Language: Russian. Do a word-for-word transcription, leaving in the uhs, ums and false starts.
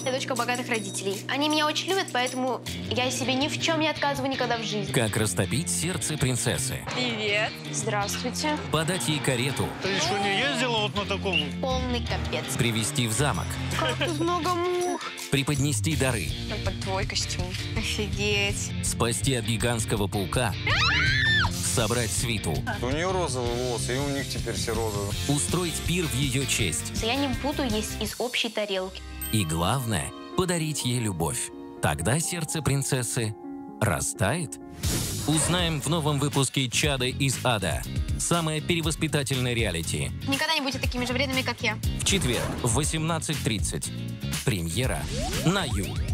Я дочка богатых родителей. Они меня очень любят, поэтому я себе ни в чем не отказываю никогда в жизни. Как растопить сердце принцессы. Привет. Здравствуйте. Подать ей карету. Ты что, не ездила вот на таком? Полный капец. Привести в замок. Как тут много мух. Преподнести дары. Под твой костюм. Офигеть. Спасти от гигантского паука. Собрать свиту. У нее розовые волосы, и у них теперь все розовые. Устроить пир в ее честь. Я не буду есть из общей тарелки. И главное, подарить ей любовь. Тогда сердце принцессы растает. Узнаем в новом выпуске «Чада из ада». Самое перевоспитательное реалити. Никогда не будьте такими же вредными, как я. В четверг в восемнадцать тридцать. Премьера на Ю.